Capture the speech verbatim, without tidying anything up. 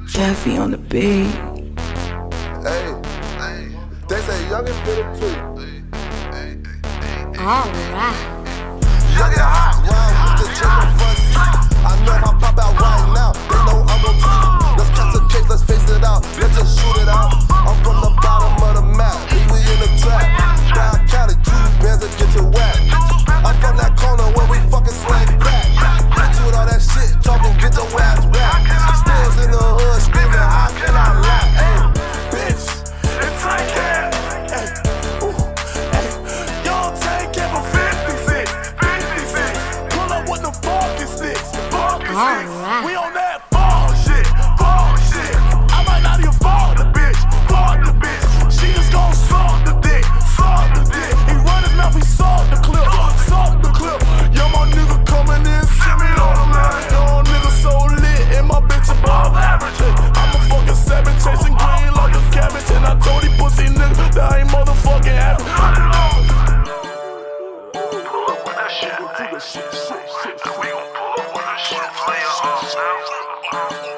Jeffy on the beat. Hey, they say young and fit him too. Alright. Young and hot, round with the chicken front seat. I know if I pop out right now, they know I'm gon' tweet. Let's catch the case, let's face it out. Let's just shoot it out. I'm from the bottom of the map, we in the trap. Down county, two bands and get you wet. I'm from that corner where we fucking slang crack. Hit you with all that shit, talking, get your ass back. Stills in the hood, screaming, how can I laugh? Hey, bitch, it's Tankhead. Hey, ooh, hey, y'all Tankhead for fifty-six, fifty-six. Pull up with the forty-six, forty-six. We on that ball shit, ball shit. I might not even fall the bitch, fall the bitch. She just gon' suck the dick, suck the dick. He run his mouth, he suck the clip, suck the clip. Yo, my nigga coming in, send me on the line. Yo, nigga so lit, and my bitch above average. I'm a fucking savage, chasing green like a cabbage. And I told these pussy niggas that I ain't motherfucking happy. Pull up with that shit, hey. We gon' pull up with that shit, play your arms out.